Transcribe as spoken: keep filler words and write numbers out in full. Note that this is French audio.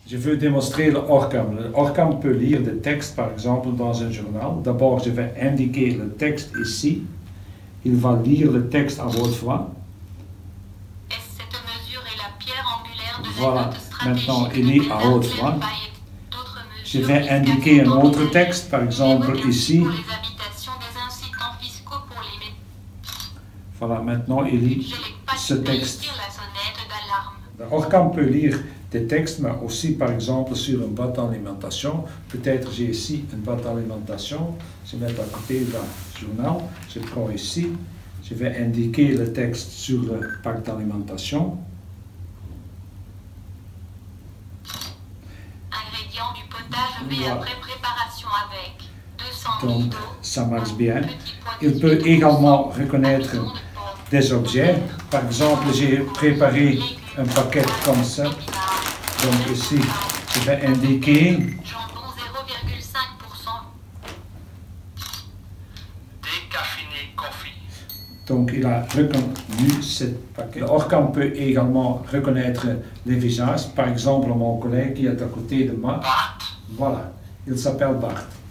Je veux démontrer le ORCAM. Le ORCAM peut lire des textes, par exemple, dans un journal. D'abord, je vais indiquer le texte ici. Il va lire le texte à haute voix. Cette mesure est la pierre angulaire de Voilà, maintenant il lit à haute voix. Je Je vais indiquer un autre texte, par exemple ici. Voilà, maintenant il lit ce texte. Le ORCAM peut lire des textes, mais aussi par exemple sur une boîte d'alimentation. Peut-être j'ai ici une boîte d'alimentation. Je mets à côté du journal. Je prends ici. Je vais indiquer le texte sur le pack d'alimentation. Ingrédients du potage V Voilà. après préparation avec deux cents Donc millilitres ça marche bien. d'eau, petit point Il peut dix-huit également pour cent, reconnaître amidon de porc, des objets. Par exemple, j'ai préparé un paquet comme ça. épinards, Donc ici, je vais indiquer. jambon zéro virgule cinq pour cent. Décaféiné coffee. Donc il a reconnu ce paquet. Le ORCAM peut également reconnaître les visages. Par exemple, mon collègue qui est à côté de moi. Bart. Voilà, il s'appelle Bart.